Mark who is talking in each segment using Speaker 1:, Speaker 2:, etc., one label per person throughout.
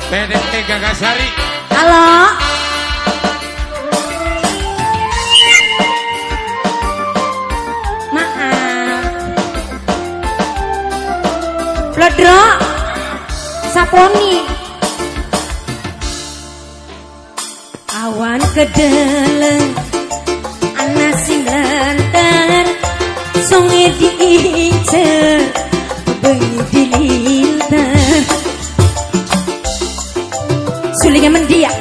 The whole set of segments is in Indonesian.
Speaker 1: PDT Gagasari.
Speaker 2: Halo. Maaf. Blodro. Saponi. Awan kedeleng ana sing lenter songe diincer bengi dilinter sulingnya mendiak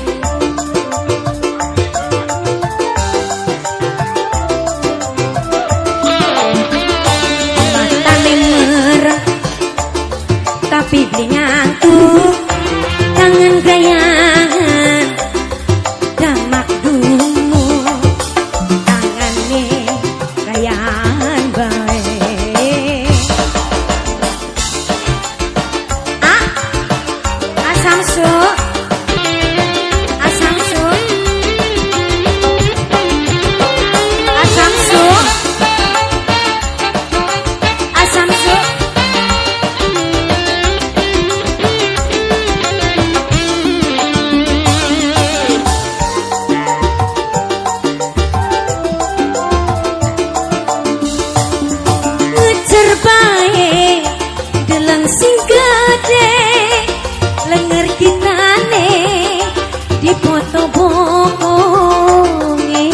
Speaker 2: matane merah tapi beli ngantuk tangan gayangan damak dumu tangane gayangan bae asam su asam su asam su asam su ngecer bae deleng sing gede lenger kitane dipoto bokonge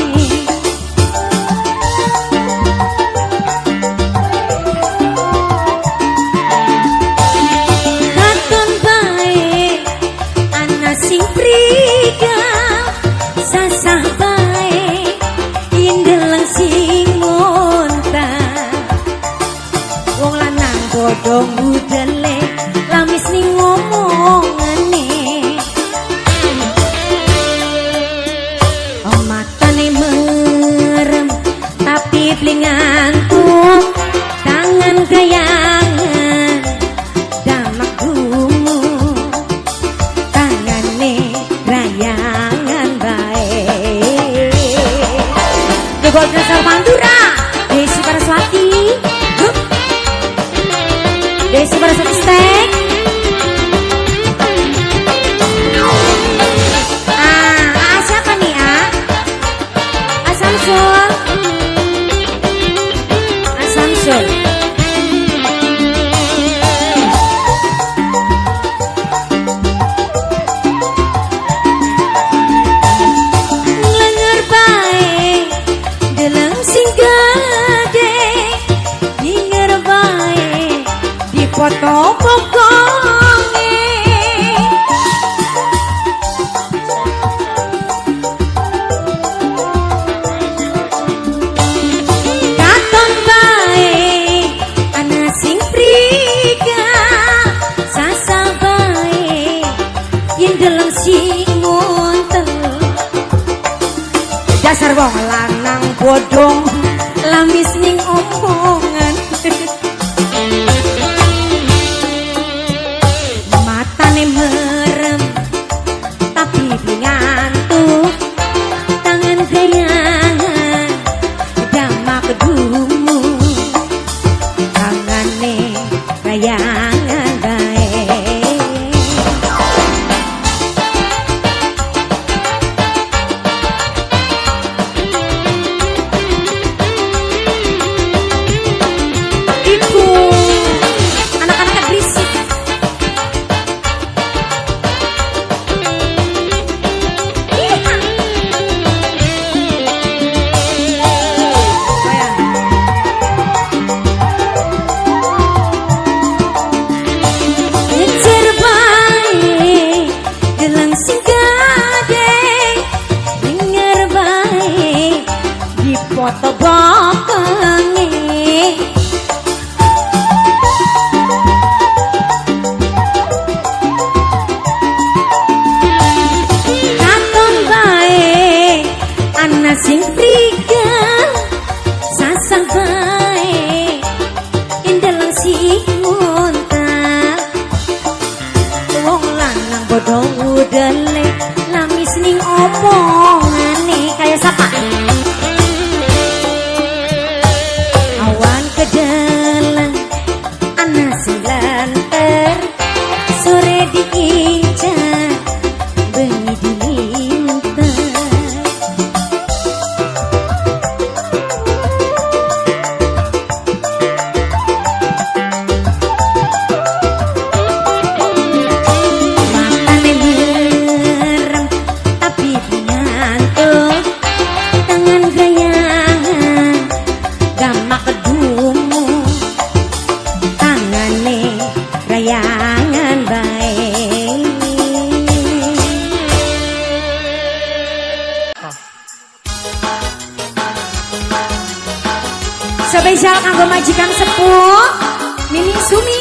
Speaker 2: katon bae ana sing priga sasah bae indeleng sing montang wong lanang bodong budele lamis ning ngomongane oh matane merem tapi beli ngantuk tangan gayangan damak gumu tangane rayangan bae Degol Dasar Pantura Desi Paraswati Desi Paraswati Stek siapa nih Asamsul Asamsul nglenger bae deleng sing gede dinger bae dipoto pokonge katon bae ana sing priga sasa bae yen deleng sing montel dasar wong lanang bodong lamis ning omongan matane merem tapi ngantuk tangan gayangan damak dumu tangane gayangan bae spesial kanggo majikan sepuh Mimi Sumi.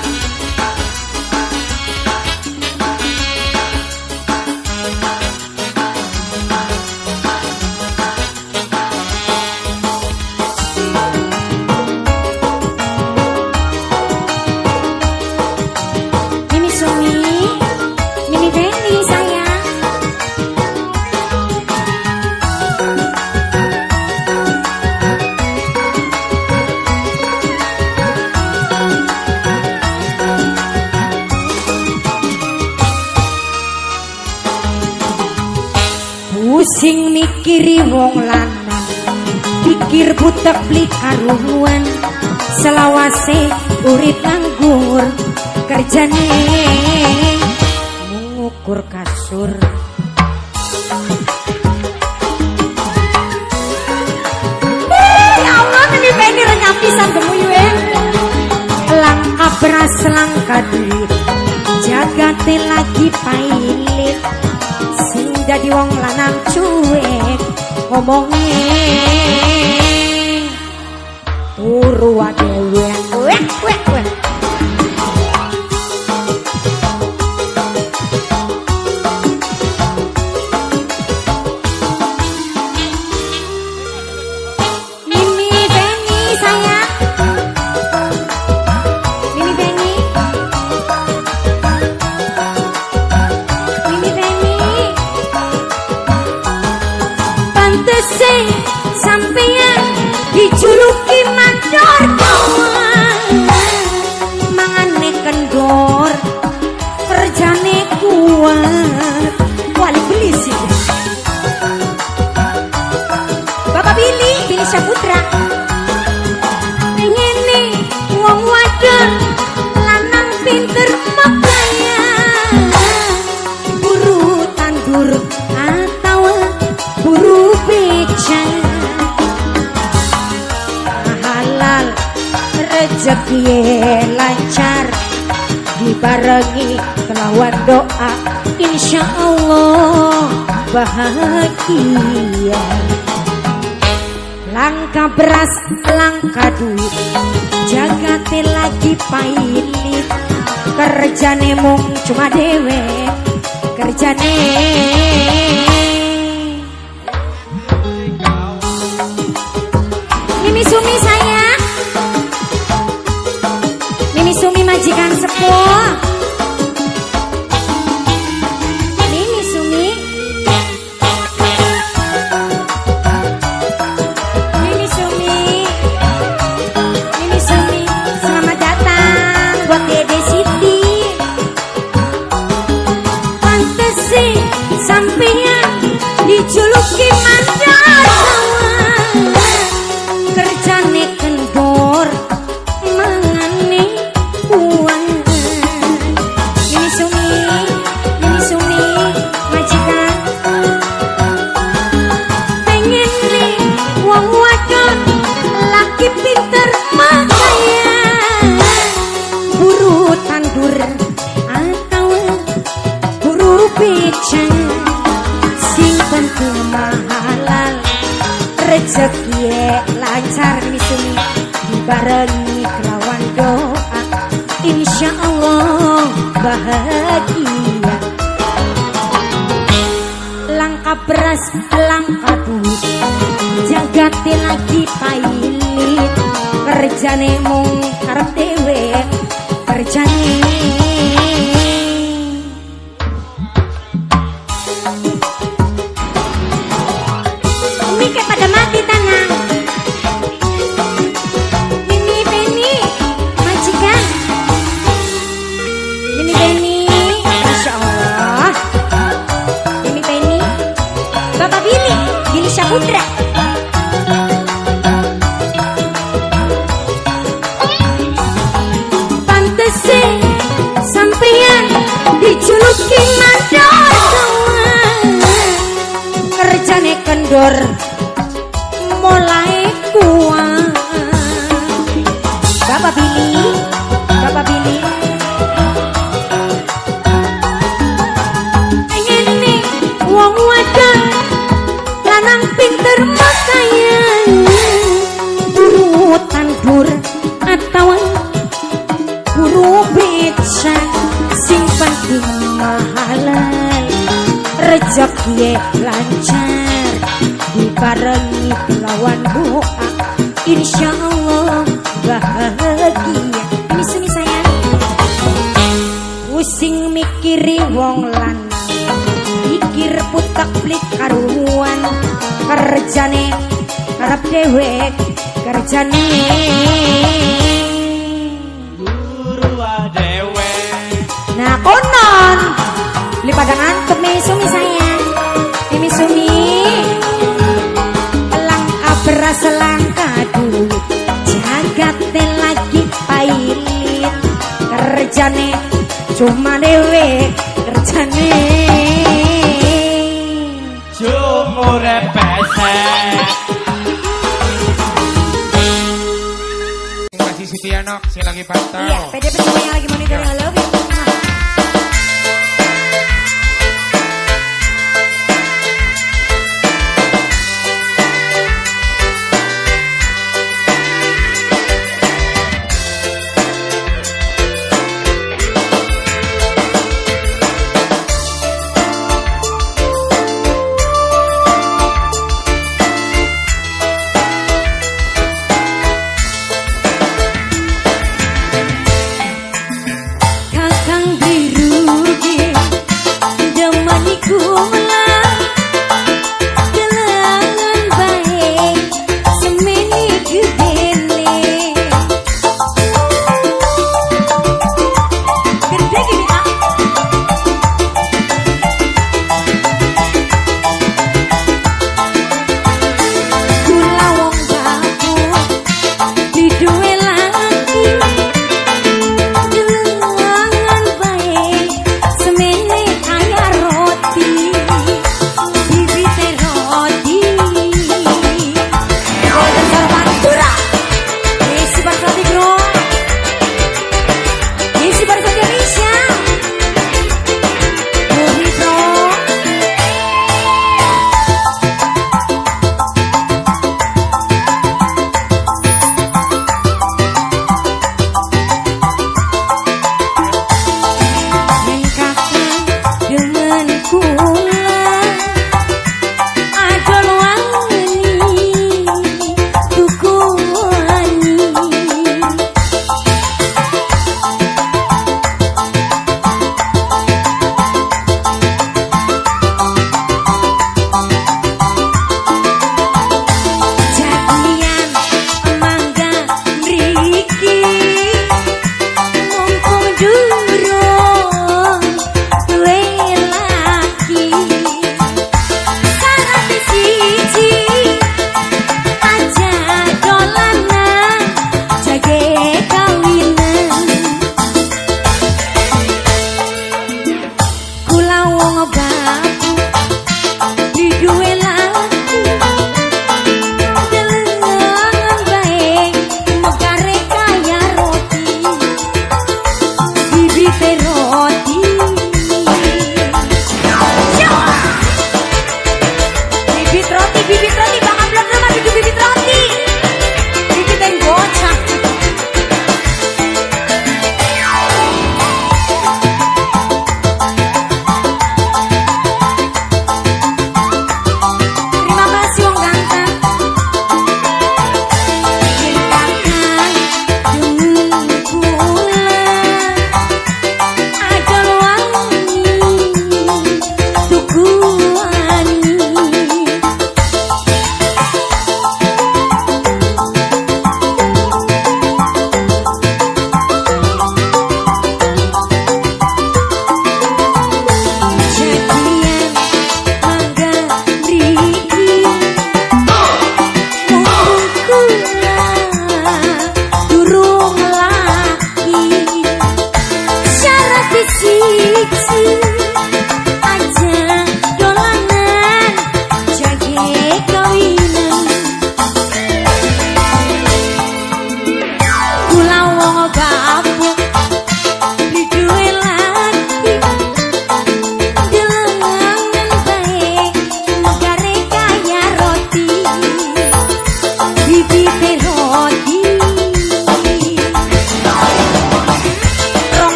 Speaker 2: Mimi Sumi, Mimi Beni sayang. Pusing mikiri wong lanang, pikir butek beli karuan, selawase urip nganggur, kerjane mengukur kasur. Ya Allah, ini Beni renyah pisan gemuyuin. Langkah beras langkah duit, jagate lagi pailit. Jadi wong lanang cuek ngomongnya turu adewe wek. Mimi Beni sayang. Mimi Beni. Mimi Beni. Pantese sampeyan dijuluki mandor mangane kendor kerjane kuat wali beli sih. Bapak Billy Saputra pengen nih wong wadon lanang pinter makanya buru tandur atau buru becak halal rezeki lancar dibarengi kelawan doa insya Allah bahagia. Langkah beras langkah duit jagate lagi pailit, kerjane mung cuma dewe kerjane. Mimi Sumi sayang. Mimi Sumi majikan sepuh. Mimi Sumi. Mimi Sumi. Mimi Sumi. Selamat datang buat Dede Siti. Pantese sampeyan dijuluki mandor. Kerjane kendor mangane uang. Mimi Sumi majikan pengen nih wong wadon laki pinter makanya buru tandur atau buru becak sing penting mahalal rezeki lancar. Mimi Sumi dibarengi kelawan doa insya Allah bahagia. Langkah beras langkah duit jagate lagi pailit, kerjane mung karep dewe kerjane. Mike pada mati tanang. Mimi Beni majikan. Mimi Beni Masya Allah. Mimi Beni Bapak Billy Saputra. Pantese sampeyan dijuluki mandor kerjane kendor mulai kuat. Bapak Billy pengen nih wong wadon lanang pinter makanya buru tandur kudu becak sing penting mahalal rezeki lancar dibarengi lawan doa insya Allah bahagia. Ini Sumi sayang pusing mikiri wong lanang pikir putak plik karuan kerjane karep dewek kerjane nah konon beli pada ngantuk Mimi Sumi sayang. Mimi Sumi langkah beras langkah duit jagate lagi pailit kerjane cuma dewek kerjane
Speaker 1: jumur pesek masih Sitiano si lagi pantau.
Speaker 2: Iya PDP semuanya lagi monitor yang love you.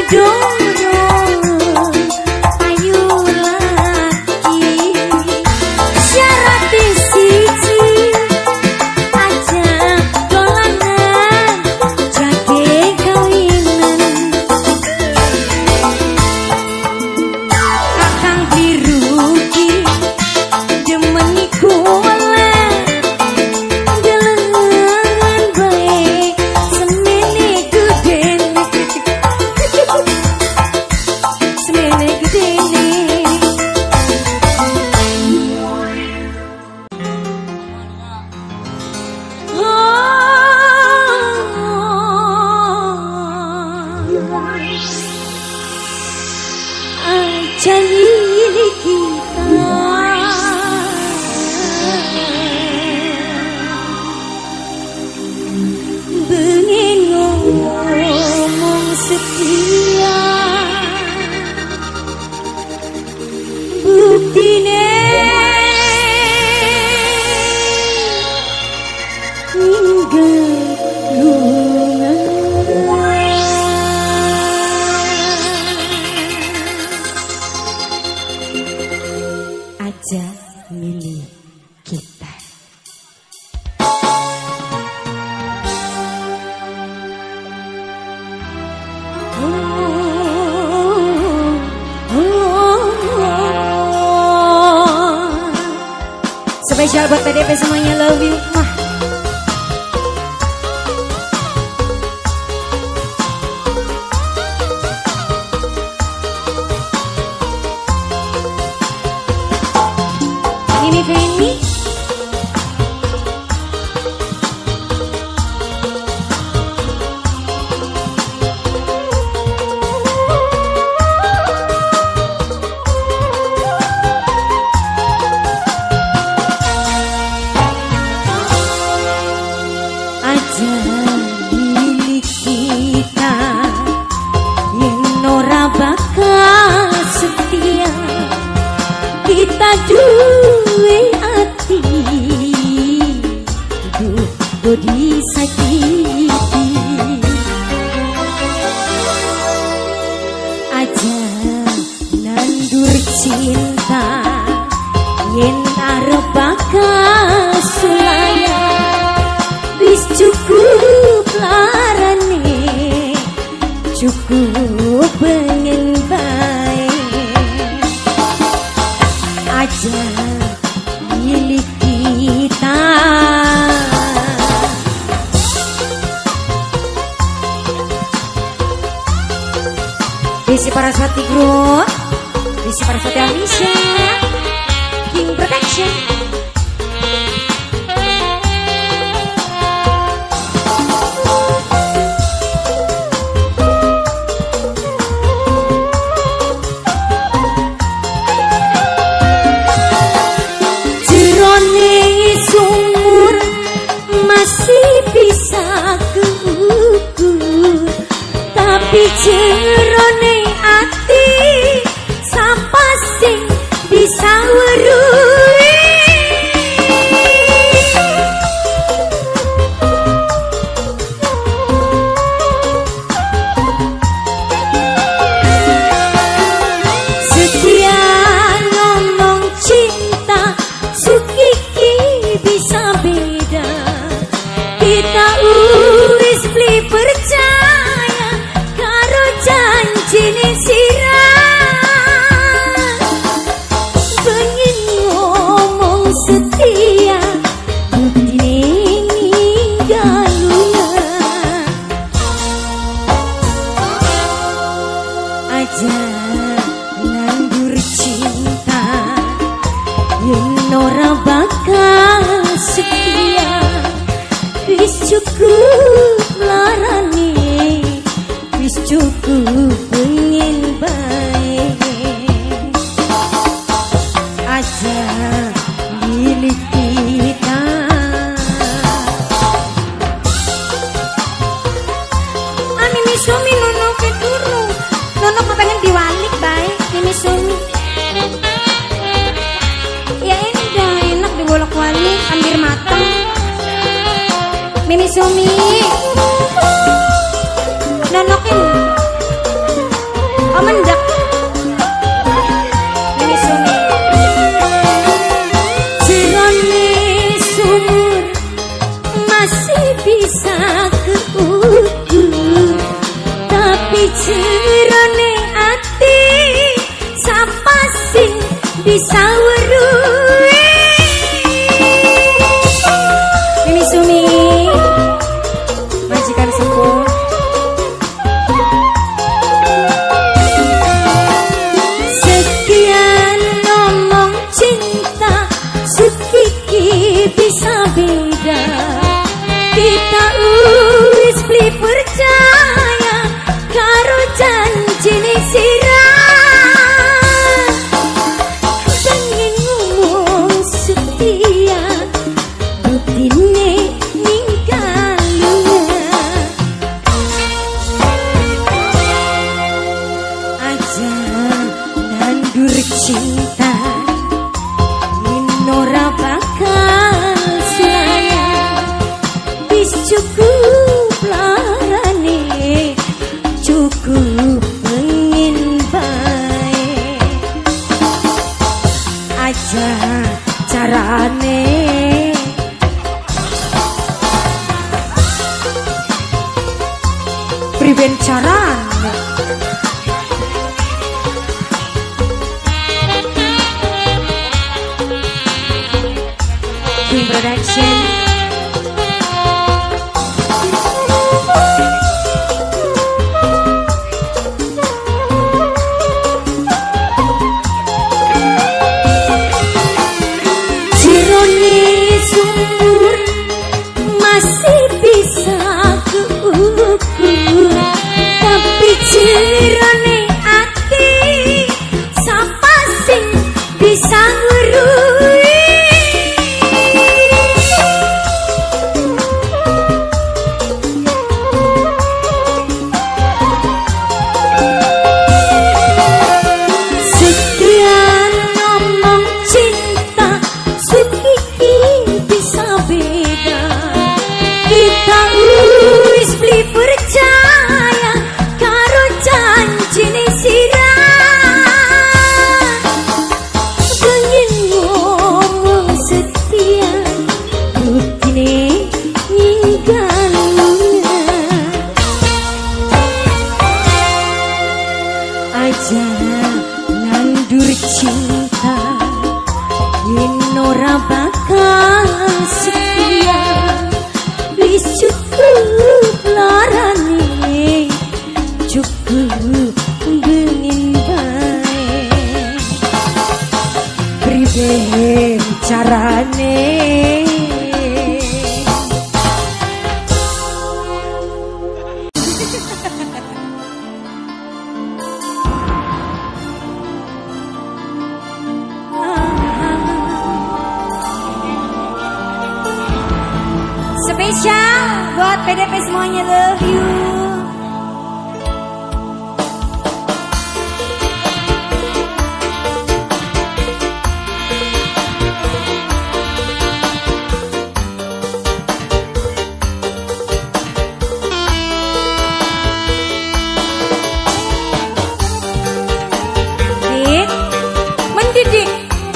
Speaker 2: Spesial buat PDP semuanya, love you. Wah. Ini Feni. Kita duwe ati bodi sakiti aja nandur cinta yen arep bakal sulaya wis cukup larane cukup pengen bae aja milik kita. Desi Paraswati Group, Desi Paraswati Alisha, King Protection. Tapi jerone ati sapa sing bisa weruhi setia ngomong cinta sukiki bisa beda kita wis beli percaya janjine sirah pengen ngomong setia buktine ninggaluna aja nandur cinta yen ora bakal setia wis cukup larane wis cukup pengen baik aja milik kita. Mimi Sumi nono keturu nono kepengen diwalik baik Mimi Sumi ya udah enak digolok walik hampir mateng Mimi Sumi nonokin mendak. Ini sumi. Jerone sumur masih bisa keukur, tapi jerone ati sapa sing bisa weruh. Mimi Sumi majikan sepuh. Sekian ngomong cinta sekiki bisa beda. Kita wis beli percaya karo janjine sirah. Pengen ngomong setia buktine ninggalnya. Aja nandur cinta Inora bakal sayang. Wis cukup larane, cukup pengen bae. Aja carane priben carane. Queen Production. Jerone sumur masih bisa keukur, tapi jerone ati sapa sing bisa ngeruh. Sekian ngomong cinta sekiki bisa beda. Kita wis beli percaya karo janjine sirah. Pengen ngomong setia buktine ninggalnya. Aja nandur cinta Inora bakal setia. Wis cukup larane, cukup pengen bae. Priben carane spesial buat PDP semuanya, love you. Dik, mendidik.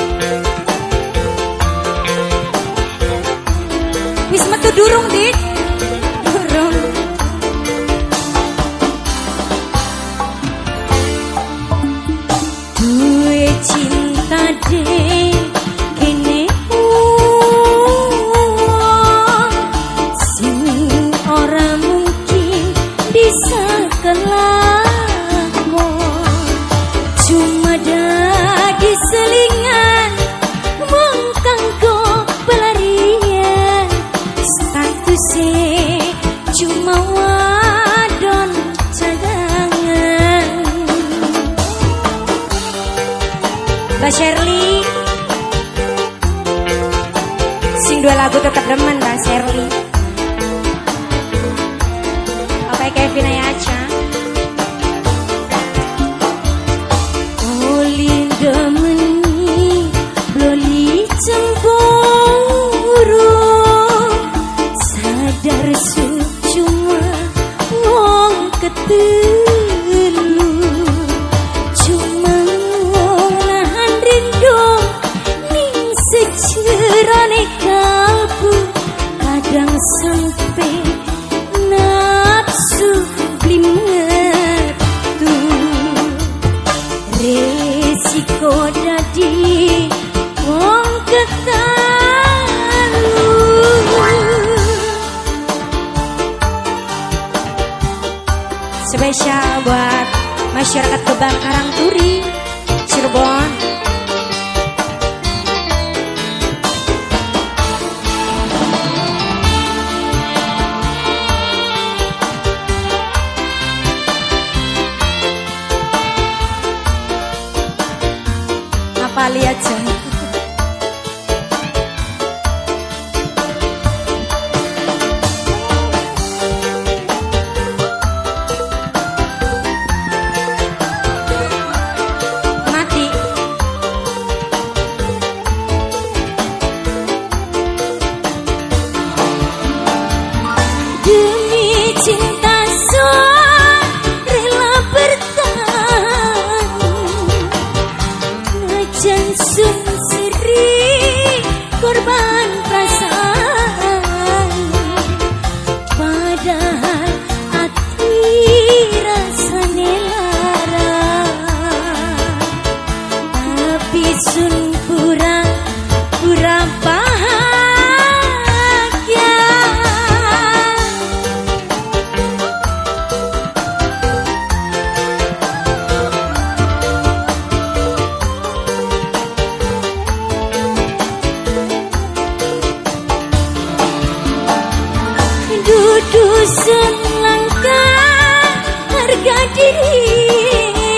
Speaker 2: Wis metu durung, Dik? Durung. Duwe cinta dek kene sing ora mungkin bisa kelakon. Cuma dadi selingan mung kanggo pelarian. Statusnya cuma wadon cadangan. Mbak Shirley sing dua lagu tetap demen Mbak Shirley. Oke Kevin aja. Oli demeni bloli cemburu, sadar cuma wong ketelu. Resiko dadi wong ketalu. Spesial buat masyarakat Gebang Karangturi, Cirebon. Apa lihat aja. Cinta sun rela bertahan, najan sun seri korban perasaan, padahal hati rasane lara, tapi sun pura-pura dusun langkah harga diri,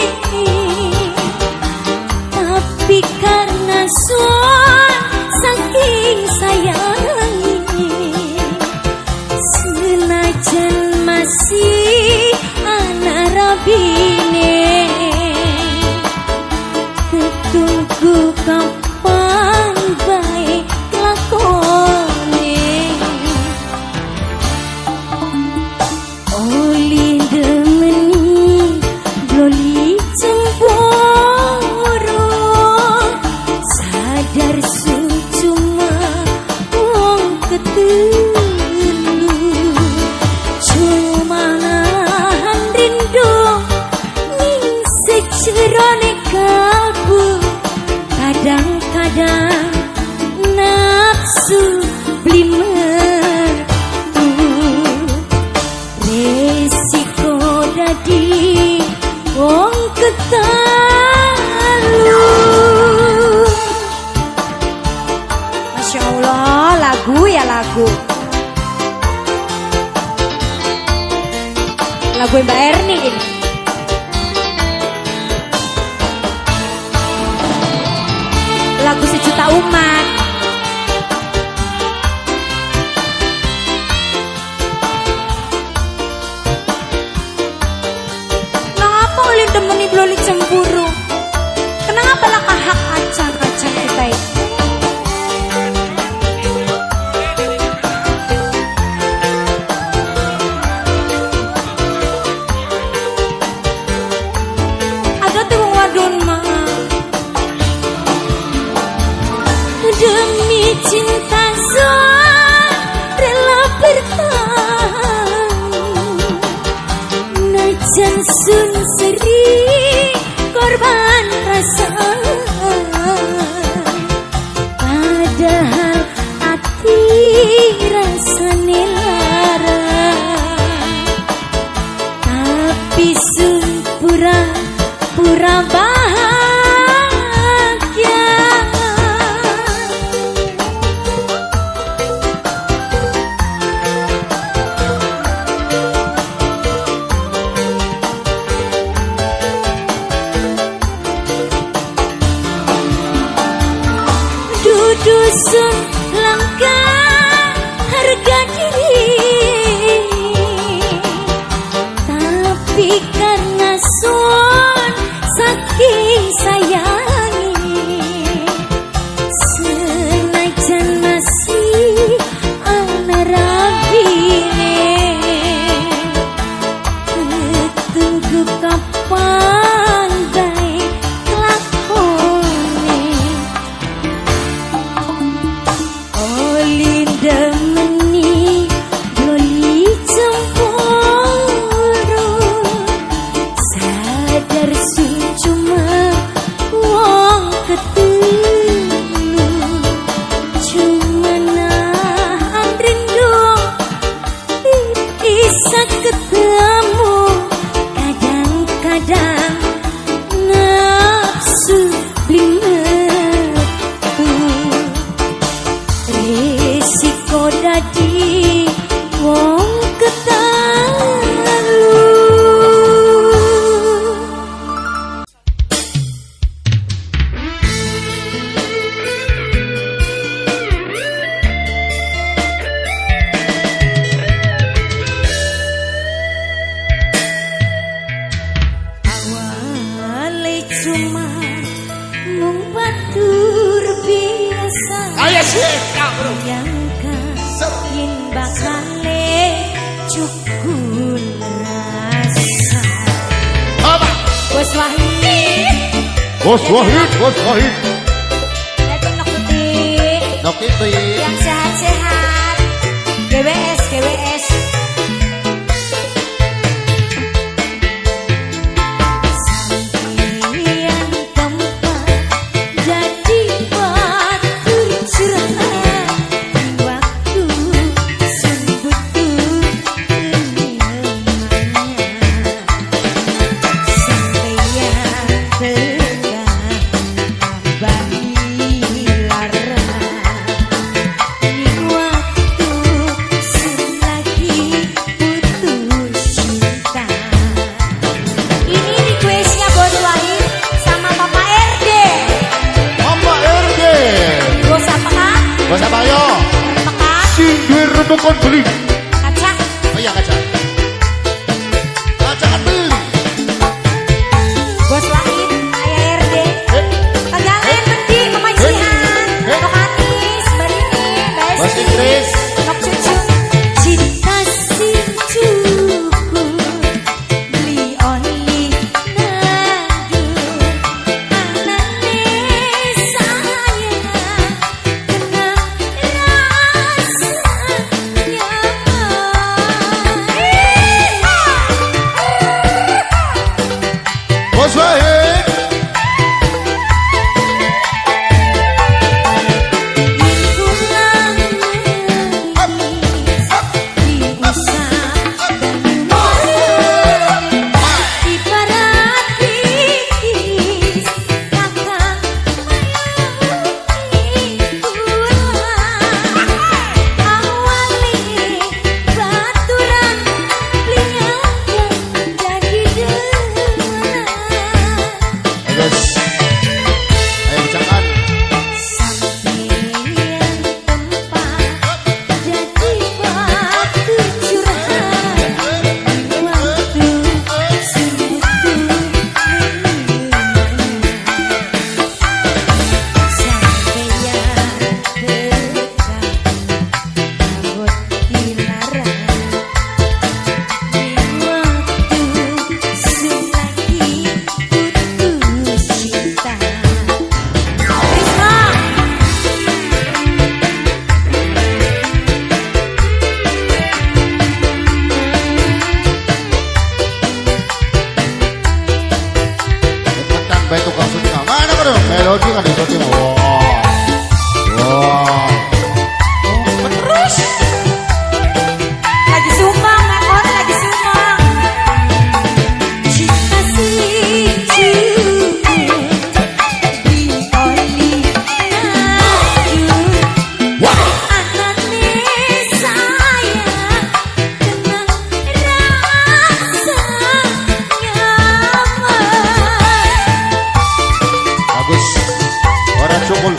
Speaker 2: tapi karena sun saking sayangi, senajan masih anak rabine, tunggu kapan baik lakone. Oli demeni bloli cemburu, sadar sun cuma wong ketelu, cuma nahan rindu ning sejerone kalbu, kadang-kadang nafsu beli metu. Resiko dadi wong ketalu. Masya Allah, lagu ya lagu. Lagu Mbak Erni ini. Lagu sejuta umat. Demeni bloli cemburu, kenapa lah hak acan-acan kita ini? Ada tuh wadon mah demi cinta sun rela bertahan, najan sun seri korban perasaan, padahal hati rasane lara, tapi sun pura-pura bahagia. Dusun langkah harga diri, tapi karena sun saking sayangi, senajan masih anak rabine, tunggu kapan baik lakone. Oli demeni Kusuma mung batur biasa.
Speaker 3: Ayo sih, bro.
Speaker 2: Yang yen bakale cukul rasa.
Speaker 3: Apa?
Speaker 2: Bos Wahid.
Speaker 3: Bos Wahid, Bos Wahid.
Speaker 2: Datang Nok Putih.
Speaker 3: Nok Putih.
Speaker 2: Yang sehat-sehat. GWS, GWS.
Speaker 3: Bukan beli
Speaker 2: kaca.
Speaker 3: Oh iya kaca. Kaca kan beli.
Speaker 2: Bos Wahid, ayah RD. Pagalen bendi pemajian. Nok Anis, Barini,
Speaker 3: Bos Inggris.
Speaker 2: Nok Cucu. Cinta sing cukup beli oli nadu. Anane sayang kena rasa.
Speaker 3: Bos Wahid. Melodi kan di wow. Wow.
Speaker 2: Terus lagi sumbang, rekor lagi sumbang. Cinta sing cukup di oli nadu. Anane sayang kena rasa nyaman.
Speaker 3: Bagus. Orang cukul.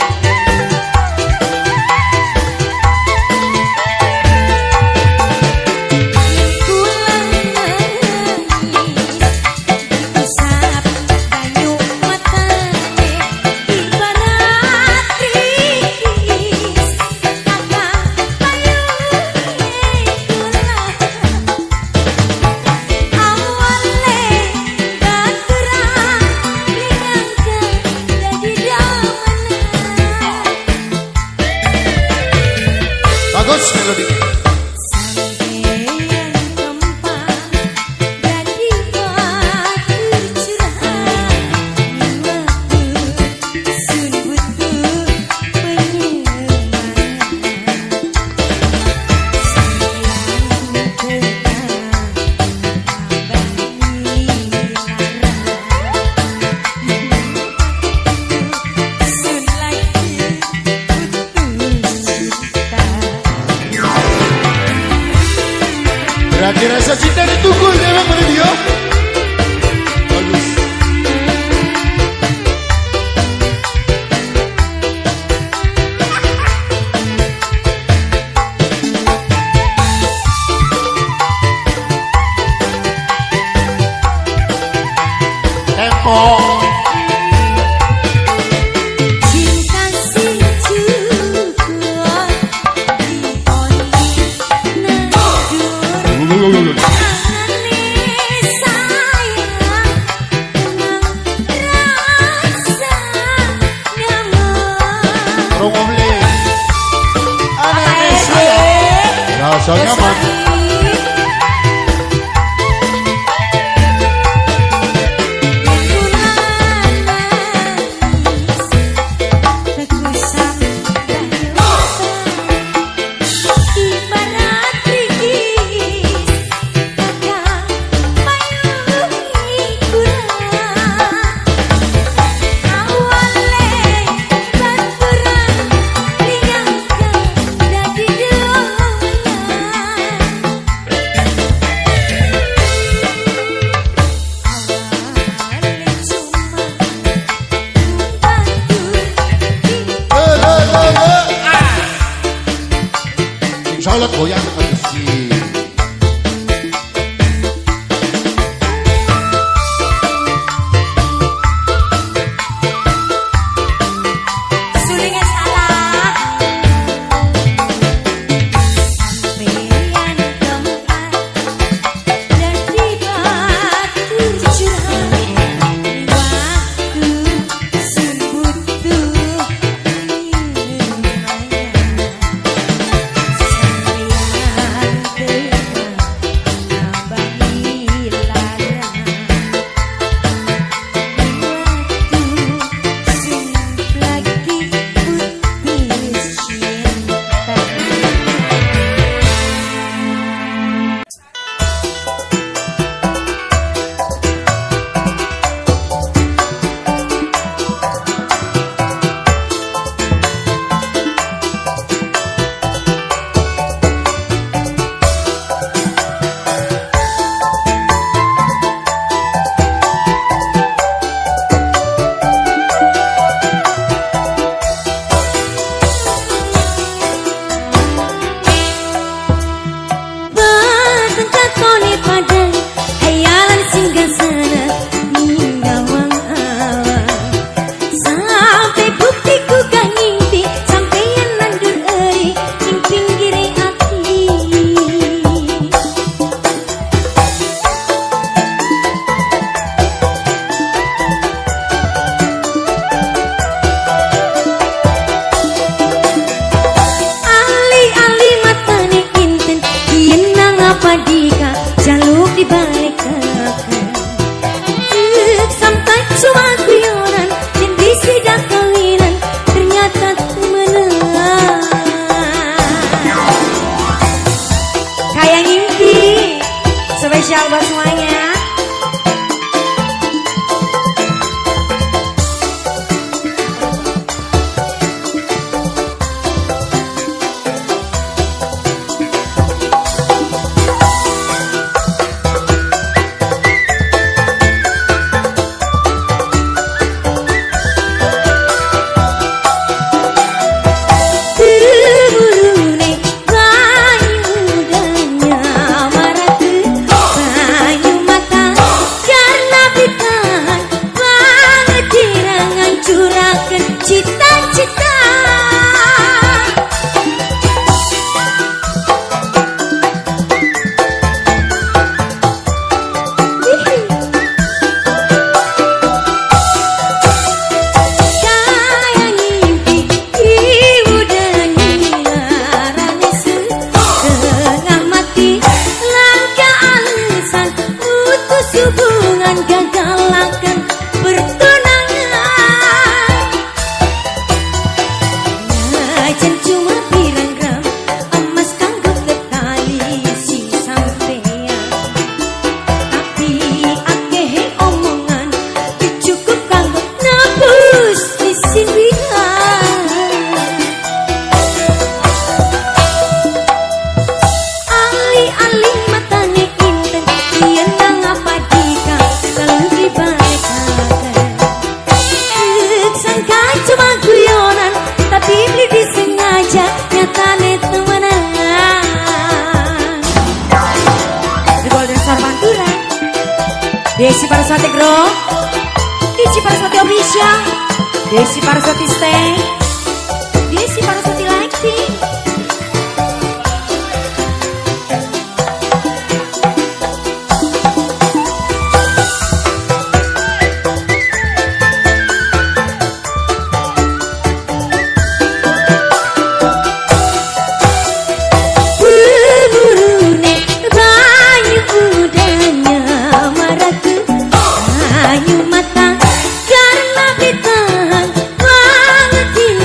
Speaker 3: Bagus melodi. Berarti rasa cinta ditunggu memang pada dia. Bagus. Tempo. oleh goyang tekan besi.
Speaker 2: Spesial buat semuanya. Desi Paraswati Group, Desi Paraswati Official, Desi Paraswati Stay, Desi Paraswati Lighting.
Speaker 4: Ayu mata karena bintang banget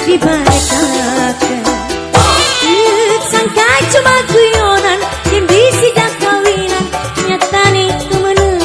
Speaker 2: diberitakan. Sangka cuma guyonan yang bisi dah kawinan, nyatane temenan.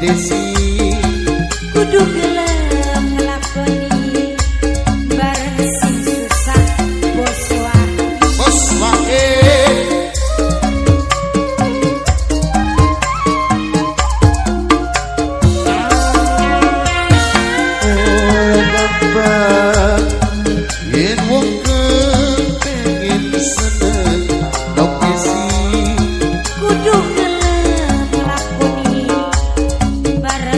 Speaker 3: Desi
Speaker 2: kudu gelem ngelakoni bareng sing susah bos
Speaker 3: wake oh bapak yen wong kepengin seneng nok Desi
Speaker 2: kudu gelem ngelakoni bareng